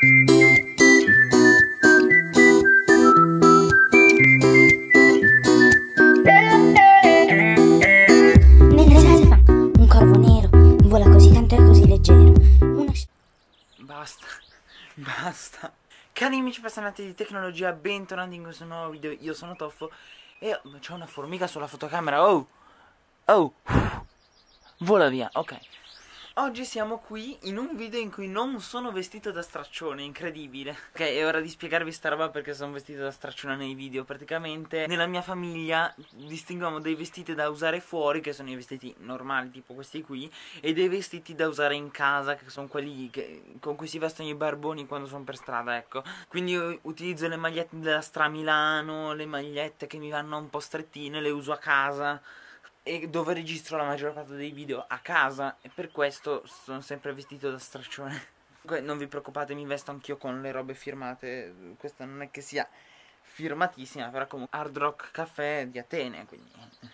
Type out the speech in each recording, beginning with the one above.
Un corvo nero vola così tanto e così leggero. Basta, basta. Cari amici appassionati di tecnologia, bentornati in questo nuovo video. Io sono Toffo e c'è una formica sulla fotocamera. Oh, oh, vola via, ok. Oggi siamo qui in un video in cui non sono vestito da straccione, incredibile. Ok, è ora di spiegarvi sta roba perché sono vestito da straccione nei video. Praticamente nella mia famiglia distinguiamo dei vestiti da usare fuori, che sono i vestiti normali, tipo questi qui, e dei vestiti da usare in casa, che sono quelli con cui si vestono i barboni quando sono per strada, ecco. Quindi io utilizzo le magliette della Stra Milano, le magliette che mi vanno un po' strettine, le uso a casa, e dove registro la maggior parte dei video a casa, e per questo sono sempre vestito da straccione. Non vi preoccupate, mi vesto anch'io con le robe firmate. Questa non è che sia firmatissima, però comunque Hard Rock Café di Atene, quindi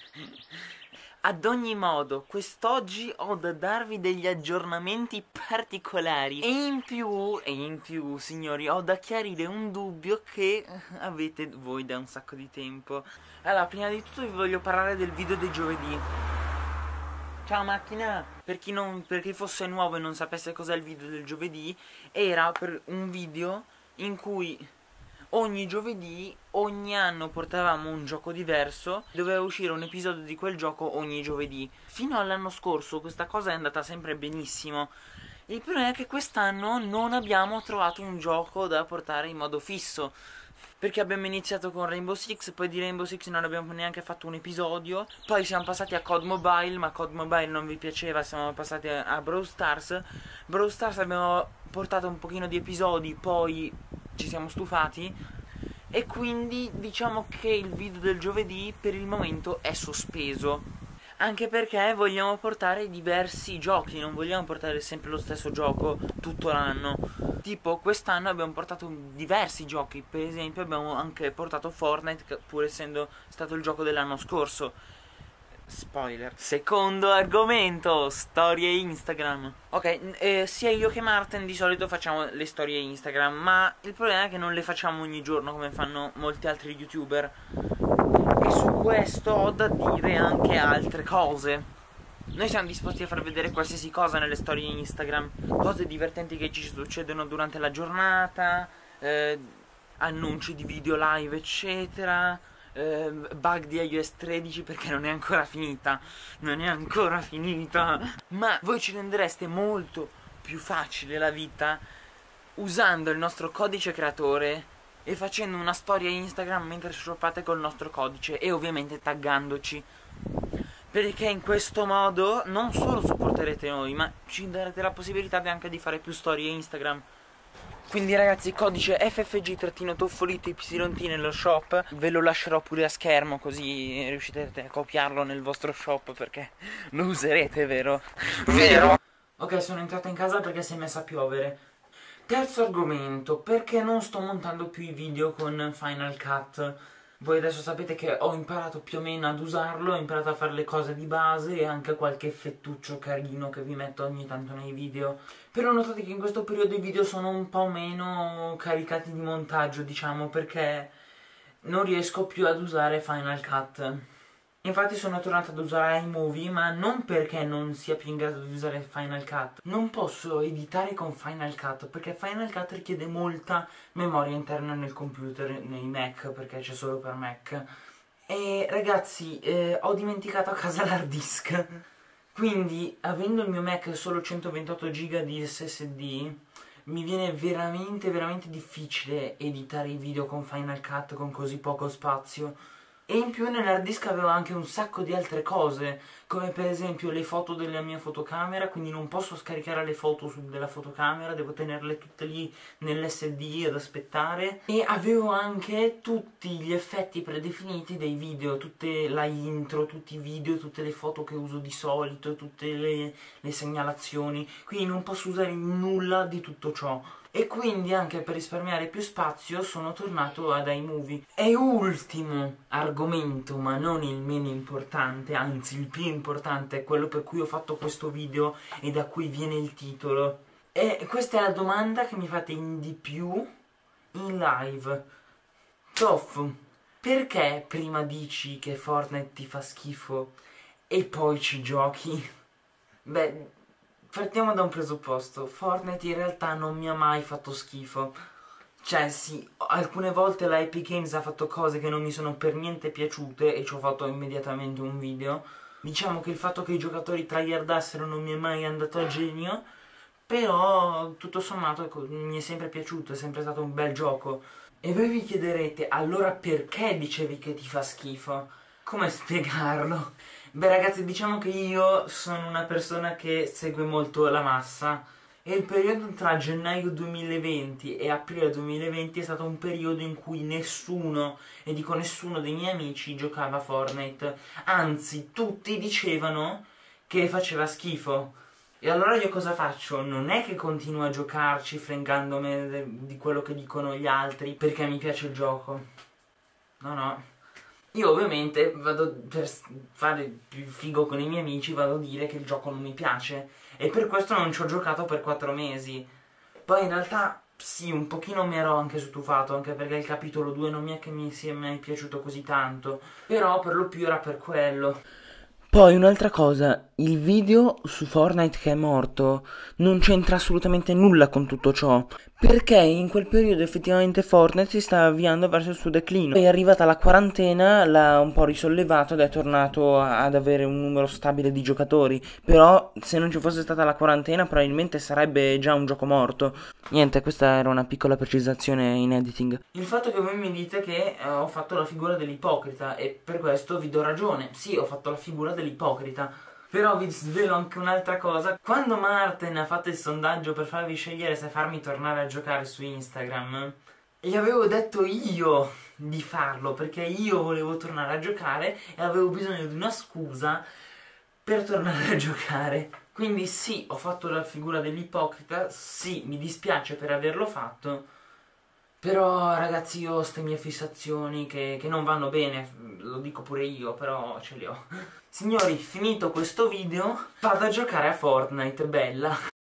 ad ogni modo, quest'oggi ho da darvi degli aggiornamenti particolari e in più, signori, ho da chiarire un dubbio che avete voi da un sacco di tempo. Allora, prima di tutto vi voglio parlare del video di giovedì. Ciao macchina! Per chi fosse nuovo e non sapesse cos'è il video del giovedì, era per un video in cui ogni giovedì, ogni anno portavamo un gioco diverso, doveva uscire un episodio di quel gioco ogni giovedì. Fino all'anno scorso questa cosa è andata sempre benissimo. Il problema è che quest'anno non abbiamo trovato un gioco da portare in modo fisso, perché abbiamo iniziato con Rainbow Six, poi di Rainbow Six non abbiamo neanche fatto un episodio, poi siamo passati a COD Mobile, ma COD Mobile non vi piaceva, siamo passati a Brawl Stars. Brawl Stars abbiamo portato un pochino di episodi, poi ci siamo stufati e quindi diciamo che il video del giovedì per il momento è sospeso, anche perché vogliamo portare diversi giochi, non vogliamo portare sempre lo stesso gioco tutto l'anno. Tipo quest'anno abbiamo portato diversi giochi, per esempio abbiamo anche portato Fortnite, pur essendo stato il gioco dell'anno scorso. Spoiler. Secondo argomento, storie Instagram. Ok, sia io che Martin di solito facciamo le storie Instagram, ma il problema è che non le facciamo ogni giorno come fanno molti altri youtuber. E su questo ho da dire anche altre cose. Noi siamo disposti a far vedere qualsiasi cosa nelle storie Instagram, cose divertenti che ci succedono durante la giornata, annunci di video live eccetera, bug di iOS 13 perché non è ancora finita, ma voi ci rendereste molto più facile la vita usando il nostro codice creatore e facendo una storia Instagram mentre shoppate col nostro codice e ovviamente taggandoci, perché in questo modo non solo supporterete noi, ma ci darete la possibilità anche di fare più storie Instagram. Quindi ragazzi, codice FFG-Toffolito-YT nello shop, ve lo lascerò pure a schermo così riuscite a copiarlo nel vostro shop, perché lo userete, vero? Vero? Ok, sono entrata in casa perché si è messa a piovere. Terzo argomento, perché non sto montando più i video con Final Cut. Voi adesso sapete che ho imparato più o meno ad usarlo, ho imparato a fare le cose di base e anche qualche effettuccio carino che vi metto ogni tanto nei video. Però notate che in questo periodo i video sono un po' meno caricati di montaggio, diciamo, perché non riesco più ad usare Final Cut. Infatti sono tornato ad usare iMovie, ma non perché non sia più in grado di usare Final Cut. Non posso editare con Final Cut, perché Final Cut richiede molta memoria interna nel computer, nei Mac, perché c'è solo per Mac. E ragazzi, ho dimenticato a casa l'hard disk. Quindi, avendo il mio Mac solo 128 GB di SSD, mi viene veramente difficile editare i video con Final Cut con così poco spazio. E in più nell'hard disk avevo anche un sacco di altre cose, come per esempio le foto della mia fotocamera, quindi non posso scaricare le foto della fotocamera, devo tenerle tutte lì nell'SD ad aspettare. E avevo anche tutti gli effetti predefiniti dei video, tutte la intro, tutti i video, tutte le foto che uso di solito, tutte le segnalazioni, quindi non posso usare nulla di tutto ciò. E quindi anche per risparmiare più spazio sono tornato ad iMovie. E ultimo argomento, ma non il meno importante, anzi il più importante, è quello per cui ho fatto questo video e da cui viene il titolo. E questa è la domanda che mi fate di più in live. Toff, perché prima dici che Fortnite ti fa schifo e poi ci giochi? Beh, partiamo da un presupposto. Fortnite in realtà non mi ha mai fatto schifo. Cioè sì, alcune volte la Epic Games ha fatto cose che non mi sono per niente piaciute e ci ho fatto immediatamente un video. Diciamo che il fatto che i giocatori tryhardassero non mi è mai andato a genio, però tutto sommato ecco, mi è sempre piaciuto, è sempre stato un bel gioco. E voi vi chiederete, allora perché dicevi che ti fa schifo? Come spiegarlo? Beh ragazzi, diciamo che io sono una persona che segue molto la massa e il periodo tra gennaio 2020 e aprile 2020 è stato un periodo in cui nessuno, e dico nessuno dei miei amici, giocava a Fortnite. Anzi, tutti dicevano che faceva schifo. E allora io cosa faccio? Non è che continuo a giocarci fregandomi di quello che dicono gli altri perché mi piace il gioco. No, no. Io ovviamente vado per fare più figo con i miei amici, vado a dire che il gioco non mi piace. E per questo non ci ho giocato per 4 mesi. Poi in realtà sì, un pochino mi ero anche stufato, anche perché il capitolo 2 non mi è che mi sia mai piaciuto così tanto. Però per lo più era per quello. Poi un'altra cosa, il video su Fortnite che è morto non c'entra assolutamente nulla con tutto ciò, perché in quel periodo effettivamente Fortnite si stava avviando verso il suo declino. Poi è arrivata la quarantena, l'ha un po' risollevato ed è tornato ad avere un numero stabile di giocatori, però se non ci fosse stata la quarantena probabilmente sarebbe già un gioco morto. Niente, questa era una piccola precisazione in editing. Il fatto che voi mi dite che ho fatto la figura dell'ipocrita e per questo vi do ragione. Sì, ho fatto la figura dell'ipocrita. Però vi svelo anche un'altra cosa. Quando Martin ha fatto il sondaggio per farvi scegliere se farmi tornare a giocare su Instagram, gli avevo detto io di farlo perché io volevo tornare a giocare e avevo bisogno di una scusa per tornare a giocare. Quindi sì, ho fatto la figura dell'ipocrita, sì, mi dispiace per averlo fatto, però ragazzi io ho queste mie fissazioni che non vanno bene, lo dico pure io, però ce le ho. Signori, finito questo video, vado a giocare a Fortnite, bella!